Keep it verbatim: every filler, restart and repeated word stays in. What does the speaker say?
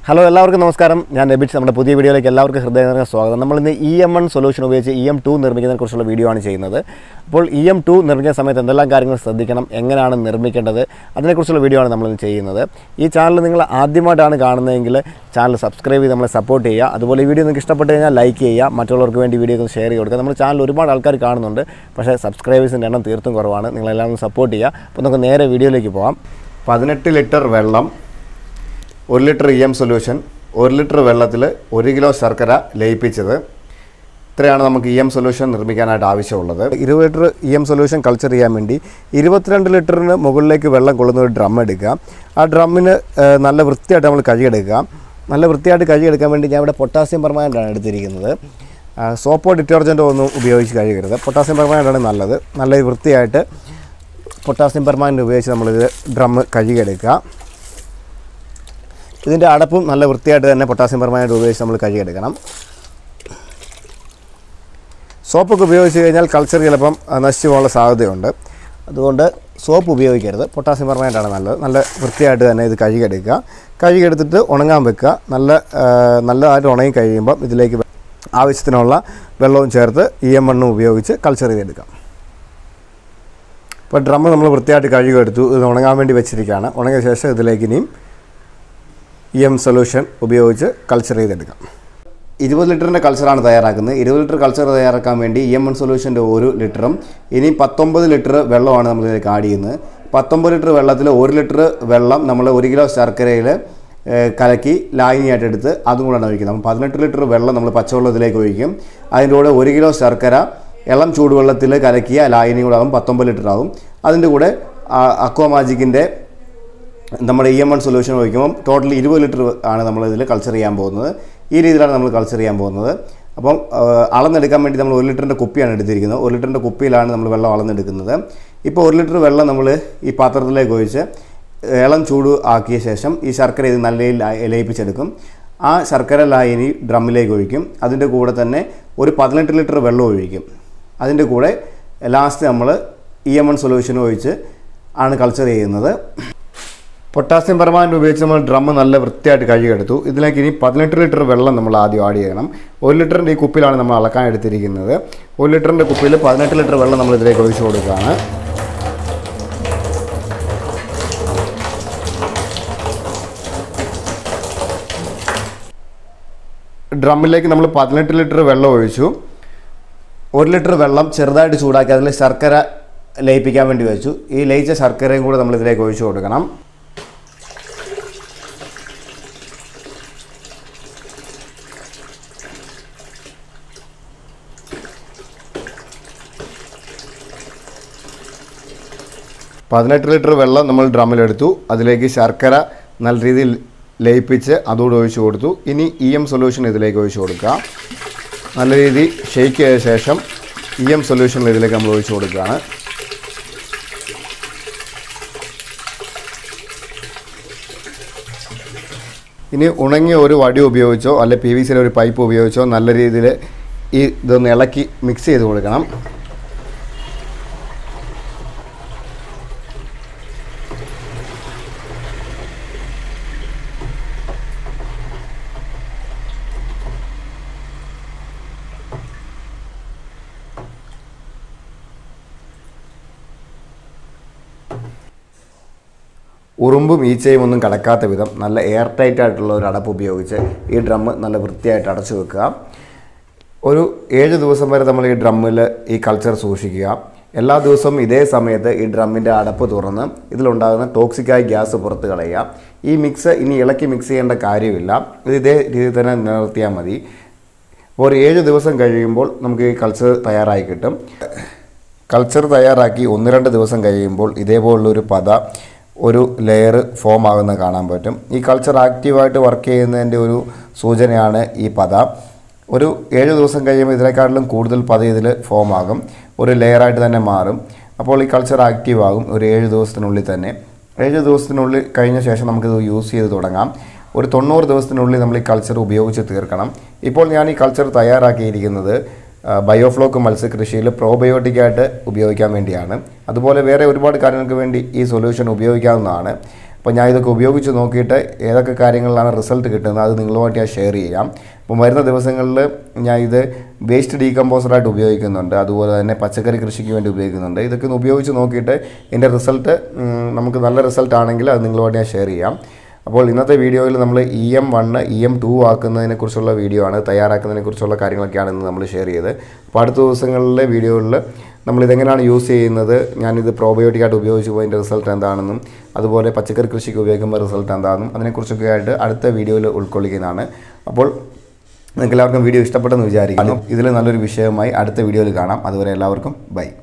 Hello എല്ലാവർക്കും നമസ്കാരം. ഞാൻ രബിച്ച്. നമ്മുടെ പുതിയ വീഡിയോയിലേക്ക് എല്ലാവർക്കും ഹൃദയപൂർവ്വം സ്വാഗതം. നമ്മളിന്ന് ഇ എം വൺ സൊല്യൂഷൻ ഉപയോഗിച്ച് ഇ എം ടു നിർമ്മിക്കുന്നതിനെക്കുറിച്ചുള്ള വീഡിയോ ആണ് ചെയ്യുന്നത്. അപ്പോൾ ഇ എം ടു നിർമ്മിക്കുന്ന സമയത്ത് എന്തെല്ലാം കാര്യങ്ങൾ ശ്രദ്ധിക്കണം, എങ്ങനെയാണ് നിർമ്മിക്കേണ്ടത്, അതിനെക്കുറിച്ചുള്ള വീഡിയോ ആണ് നമ്മളിന്ന് ചെയ്യുന്നത്. ഈ ചാനൽ നിങ്ങൾ ആദ്യമായിട്ടാണ് കാണുന്നതെങ്കിൽ ചാനൽ സബ്സ്ക്രൈബ് ചെയ്ത് നമ്മളെ സപ്പോർട്ട് ചെയ്യുക. അതുപോലെ ഈ വീഡിയോ നിങ്ങൾക്ക് ഇഷ്ടപ്പെട്ട് കഴിഞ്ഞാൽ ലൈക്ക് ചെയ്യുക, മറ്റുള്ളവർക്ക് വേണ്ടി വീഡിയോ ഒന്ന് ഷെയർ ചെയ്ത് കൊടുക്കുക. നമ്മുടെ ചാനൽ ഒരുപാട് ആൾക്കാർ കാണുന്നുണ്ട്, പക്ഷേ സബ്സ്ക്രൈബേഴ്സിൻ്റെ എണ്ണം തീർത്തും കുറവാണ്. നിങ്ങളെല്ലാം ഒന്ന് സപ്പോർട്ട് ചെയ്യുക. അപ്പോൾ നമുക്ക് നേരെ വീഡിയോയിലേക്ക് പോകാം. പതിനെട്ട് ലിറ്റർ വെള്ളം, ഒരു ലിറ്റർ ഇ എം സൊല്യൂഷൻ, ഒരു ലിറ്റർ വെള്ളത്തിൽ ഒരു കിലോ ശർക്കര ലയിപ്പിച്ചത്, ഇത്രയാണ് നമുക്ക് ഇ എം സൊല്യൂഷൻ നിർമ്മിക്കാനായിട്ട് ആവശ്യമുള്ളത്. ഇരുപത് litre E M solution culture ചെയ്യാൻ വേണ്ടി ഇരുപത്തിരണ്ട് ലിറ്ററിന് മുകളിലേക്ക് വെള്ളം കൊള്ളുന്ന ഒരു ഡ്രം എടുക്കുക. ആ ഡ്രമ്മിന് നല്ല വൃത്തിയായിട്ട് നമ്മൾ കഴുകിയെടുക്കുക. നല്ല വൃത്തിയായിട്ട് കഴുകിയെടുക്കാൻ വേണ്ടി ഞാൻ ഇവിടെ പൊട്ടാസ്യം പെർമാനൻ്റാണ് എടുത്തിരിക്കുന്നത്. സോപ്പോ ഡിറ്റർജൻറ്റോ ഒന്നും ഉപയോഗിച്ച് കഴുകരുത്. പൊട്ടാസ്യം പെർമാനൻ്റാണ് നല്ലത്. നല്ല വൃത്തിയായിട്ട് പൊട്ടാസ്യം പെർമാനൻ്റ് ഉപയോഗിച്ച് നമ്മളിത് ഡ്രം കഴുകിയെടുക്കുക. ഇതിൻ്റെ അടപ്പും നല്ല വൃത്തിയായിട്ട് തന്നെ പൊട്ടാസ്യം പെർമാനൻ്റ് ഉപയോഗിച്ച് നമ്മൾ കഴുകിയെടുക്കണം. സോപ്പൊക്കെ ഉപയോഗിച്ച് കഴിഞ്ഞാൽ കൾച്ചർ ചിലപ്പം നശിച്ചു പോകാനുള്ള സാധ്യതയുണ്ട്. അതുകൊണ്ട് സോപ്പ് ഉപയോഗിക്കരുത്. പൊട്ടാസ്യം പെർമാനൻ്റാണ് നല്ലത്. നല്ല വൃത്തിയായിട്ട് തന്നെ ഇത് കഴുകിയെടുക്കുക. കഴുകിയെടുത്തിട്ട് ഉണങ്ങാൻ വെക്കുക. നല്ല നല്ലതായിട്ട് ഉണങ്ങി കഴിയുമ്പം ഇതിലേക്ക് ആവശ്യത്തിനുള്ള വെള്ളവും ചേർത്ത് ഇ എം വണ്ണും ഉപയോഗിച്ച് കൾച്ചർ ചെയ്തെടുക്കാം. ഇപ്പോൾ ഡ്രം നമ്മൾ വൃത്തിയായിട്ട് കഴുകിയെടുത്തു. ഇത് ഉണങ്ങാൻ വേണ്ടി വെച്ചിരിക്കുകയാണ്. ഉണങ്ങിയ ശേഷം ഇതിലേക്ക് ഇനിയും ഇ എം സൊല്യൂഷൻ ഉപയോഗിച്ച് കൾച്ചർ ചെയ്തെടുക്കാം. ഇരുപത് ലിറ്ററിൻ്റെ കൾച്ചറാണ് തയ്യാറാക്കുന്നത്. ഇരുപത് ലിറ്റർ കൾച്ചർ തയ്യാറാക്കാൻ വേണ്ടി ഇ എം വൺ സൊല്യൂഷൻ്റെ ഒരു ലിറ്ററും ഇനി പത്തൊമ്പത് ലിറ്റർ വെള്ളമാണ് നമ്മളിതിലേക്ക് ആഡ് ചെയ്യുന്നത്. പത്തൊമ്പത് ലിറ്റർ വെള്ളത്തിൽ ഒരു ലിറ്റർ വെള്ളം നമ്മൾ ഒരു കിലോ ശർക്കരയിൽ കലക്കി ലായനിയായിട്ട് എടുത്ത് അതും കൂടെ ഒഴിക്കുന്നത്. അപ്പം പതിനെട്ട് ലിറ്റർ വെള്ളം നമ്മൾ പച്ചവെള്ളത്തിലേക്ക് ഒഴിക്കും. അതിൻ്റെ കൂടെ ഒരു കിലോ ശർക്കര ഇളം ചൂടുവെള്ളത്തിൽ കലക്കിയ ലായനി കൂടെ ആകും, പത്തൊമ്പത് ലിറ്റർ ആകും. അതിൻ്റെ കൂടെ അക്വാ മാജിക്കിൻ്റെ നമ്മുടെ ഇ എം വൺ സൊല്യൂഷൻ ഒഴിക്കുമ്പം ടോട്ടൽ ഇരുപത് ലിറ്റർ ആണ് നമ്മളിതിൽ കൾച്ചർ ചെയ്യാൻ പോകുന്നത്. ഈ രീതിയിലാണ് നമ്മൾ കൾച്ചർ ചെയ്യാൻ പോകുന്നത്. അപ്പം അളന്നെടുക്കാൻ വേണ്ടി നമ്മൾ ഒരു ലിറ്ററിൻ്റെ കുപ്പിയാണ് എടുത്തിരിക്കുന്നത്. ഒരു ലിറ്ററിൻ്റെ കുപ്പിയിലാണ് നമ്മൾ വെള്ളം അളന്നെടുക്കുന്നത്. ഇപ്പോൾ ഒരു ലിറ്റർ വെള്ളം നമ്മൾ ഈ പാത്രത്തിലേക്ക് ഒഴിച്ച് ഇളം ചൂട് ആക്കിയ ശേഷം ഈ ശർക്കര ഇത് നല്ല ലയിപ്പിച്ചെടുക്കും. ആ ശർക്കര ലായനി ഡ്രമ്മിലേക്ക് ഒഴിക്കും. അതിൻ്റെ കൂടെ തന്നെ ഒരു പതിനെട്ട് ലിറ്റർ വെള്ളം ഒഴിക്കും. അതിൻ്റെ കൂടെ ലാസ്റ്റ് നമ്മൾ ഇ എം വൺ സൊല്യൂഷൻ ഒഴിച്ച് ആണ് കൾച്ചർ ചെയ്യുന്നത്. പൊട്ടാസ്യം പെർമാനൻ്റ് ഉപയോഗിച്ച് നമ്മൾ ഡ്രം നല്ല വൃത്തിയായിട്ട് കഴുകിയെടുത്തു. ഇതിലേക്ക് ഇനി പതിനെട്ട് ലിറ്റർ വെള്ളം നമ്മൾ ആദ്യം ആഡ് ചെയ്യണം. ഒരു ലിറ്ററിൻ്റെ ഈ കുപ്പിയിലാണ് നമ്മൾ അളക്കാൻ എടുത്തിരിക്കുന്നത്. ഒരു ലിറ്ററിൻ്റെ കുപ്പിയിൽ പതിനെട്ട് ലിറ്റർ വെള്ളം നമ്മൾ ഇതിലേക്ക് ഒഴിച്ച് കൊടുക്കുകയാണ്. ഡ്രമ്മിലേക്ക് നമ്മൾ പതിനെട്ട് ലിറ്റർ വെള്ളം ഒഴിച്ചു. ഒരു ലിറ്റർ വെള്ളം ചെറുതായിട്ട് ചൂടാക്കി അതിൽ ശർക്കര ലയിപ്പിക്കാൻ വേണ്ടി വെച്ചു. ഈ ലയിച്ച ശർക്കരയും കൂടെ നമ്മൾ ഇതിലേക്ക് ഒഴിച്ചു കൊടുക്കണം. പതിനെട്ട് ലിറ്റർ വെള്ളം നമ്മൾ ഡ്രമ്മിലെടുത്തു. അതിലേക്ക് ശർക്കര നല്ല രീതിയിൽ ലയിപ്പിച്ച് അതോടെ ഒഴിച്ചു കൊടുത്തു. ഇനി ഇ എം സൊല്യൂഷൻ ഇതിലേക്ക് ഒഴിച്ചു കൊടുക്കുക. നല്ല രീതിയിൽ ഷെയ്ക്ക് ചെയ്ത ശേഷം ഇ എം സൊല്യൂഷൻ ഇതിലേക്ക് നമ്മൾ ഒഴിച്ചു കൊടുക്കുകയാണ്. ഇനി ഉണങ്ങിയ ഒരു വടി ഉപയോഗിച്ചോ അല്ലെ പി വി സിയിലെ ഒരു പൈപ്പ് ഉപയോഗിച്ചോ നല്ല രീതിയിൽ ഈ ഇതൊന്ന് ഇളക്കി മിക്സ് ചെയ്ത് കൊടുക്കണം. ഉറുമ്പും ഈച്ചയും ഒന്നും കടക്കാത്ത വിധം നല്ല എയർ ടൈറ്റ് ആയിട്ടുള്ള ഒരു അടപ്പ് ഉപയോഗിച്ച് ഈ ഡ്രം നല്ല വൃത്തിയായിട്ട് അടച്ചു വെക്കുക. ഒരു ഏഴ് ദിവസം വരെ നമ്മൾ ഈ ഡ്രമ്മിൽ ഈ കൾച്ചർ സൂക്ഷിക്കുക. എല്ലാ ദിവസവും ഇതേ സമയത്ത് ഈ ഡ്രമ്മിൻ്റെ അടപ്പ് തുറന്ന് ഇതിലുണ്ടാകുന്ന ടോക്സിക്കായ ഗ്യാസ് പുറത്ത് കളയുക. ഈ മിക്സ് ഇനി ഇളക്കി മിക്സ് ചെയ്യേണ്ട കാര്യമില്ല. ഇത് ഇതേ രീതിയിൽ തന്നെ നിലനിർത്തിയാൽ മതി. ഒരു ഏഴ് ദിവസം കഴിയുമ്പോൾ നമുക്ക് ഈ കൾച്ചർ തയ്യാറായി കിട്ടും. കൾച്ചർ തയ്യാറാക്കി ഒന്ന് രണ്ട് ദിവസം കഴിയുമ്പോൾ ഇതേപോലുള്ളൊരു പത ഒരു ലെയർ ഫോം ആകുന്നത് കാണാൻ പറ്റും. ഈ കൾച്ചർ ആക്റ്റീവായിട്ട് വർക്ക് ചെയ്യുന്നതിൻ്റെ ഒരു സൂചനയാണ് ഈ പത. ഒരു ഏഴ് ദിവസം കഴിയുമ്പോൾ ഇതിനെക്കാട്ടിലും കൂടുതൽ പത ഇതിൽ ഫോം ആകും, ഒരു ലെയറായിട്ട് തന്നെ മാറും. അപ്പോൾ ഈ കൾച്ചർ ആക്റ്റീവ് ആകും ഒരു ഏഴ് ദിവസത്തിനുള്ളിൽ തന്നെ. ഏഴ് ദിവസത്തിനുള്ളിൽ കഴിഞ്ഞ ശേഷം നമുക്കിത് യൂസ് ചെയ്ത് തുടങ്ങാം. ഒരു തൊണ്ണൂറ് ദിവസത്തിനുള്ളിൽ നമ്മൾ ഈ കൾച്ചർ ഉപയോഗിച്ച് തീർക്കണം. ഇപ്പോൾ ഞാൻ ഈ കൾച്ചർ തയ്യാറാക്കിയിരിക്കുന്നത് ബയോഫ്ലോക്ക് മത്സ്യകൃഷിയിൽ പ്രോബയോട്ടിക്കായിട്ട് ഉപയോഗിക്കാൻ വേണ്ടിയാണ്. അതുപോലെ വേറെ ഒരുപാട് കാര്യങ്ങൾക്ക് വേണ്ടി ഈ സൊല്യൂഷൻ ഉപയോഗിക്കാവുന്നതാണ്. അപ്പോൾ ഞാൻ ഇതൊക്കെ ഉപയോഗിച്ച് നോക്കിയിട്ട് ഏതൊക്കെ കാര്യങ്ങളിലാണ് റിസൾട്ട് കിട്ടുന്നത് അത് നിങ്ങളുമായിട്ട് ഞാൻ ഷെയർ ചെയ്യാം. അപ്പോൾ വരുന്ന ദിവസങ്ങളിൽ ഞാൻ ഇത് വേസ്റ്റ് ഡീകമ്പോസറായിട്ട് ഉപയോഗിക്കുന്നുണ്ട്, അതുപോലെ തന്നെ പച്ചക്കറി കൃഷിക്ക് വേണ്ടി ഉപയോഗിക്കുന്നുണ്ട്. ഇതൊക്കെ ഒന്ന് ഉപയോഗിച്ച് നോക്കിയിട്ട് എൻ്റെ റിസൾട്ട് നമുക്ക് നല്ല റിസൾട്ട് ആണെങ്കിൽ അത് നിങ്ങളുമായിട്ട് ഞാൻ ഷെയർ ചെയ്യാം. അപ്പോൾ ഇന്നത്തെ വീഡിയോയിൽ നമ്മൾ E M one E M two ആക്കുന്നതിനെക്കുറിച്ചുള്ള വീഡിയോ ആണ്, തയ്യാറാക്കുന്നതിനെക്കുറിച്ചുള്ള കാര്യങ്ങളൊക്കെയാണ് ഇന്ന് നമ്മൾ ഷെയർ ചെയ്തത്. അപ്പോൾ അടുത്ത ദിവസങ്ങളിലെ വീഡിയോയിൽ നമ്മളിതെങ്ങനെയാണ് യൂസ് ചെയ്യുന്നത്, ഞാനിത് പ്രോബയോട്ടിക്കായിട്ട് ഉപയോഗിച്ച് പോയതിൻ്റെ റിസൾട്ട് എന്താണെന്നും അതുപോലെ പച്ചക്കറി കൃഷിക്ക് ഉപയോഗിക്കുമ്പോൾ റിസൾട്ട് എന്താണെന്നും അതിനെക്കുറിച്ചൊക്കെ ആയിട്ട് അടുത്ത വീഡിയോയിൽ ഉൾക്കൊള്ളിക്കുന്നതാണ്. അപ്പോൾ നിങ്ങൾക്ക് എല്ലാവർക്കും വീഡിയോ ഇഷ്ടപ്പെട്ടെന്ന് വിചാരിക്കുന്നു. ഇതിൽ നല്ലൊരു വിഷയമായി അടുത്ത വീഡിയോയിൽ കാണാം. അതുവരെ എല്ലാവർക്കും ബൈ.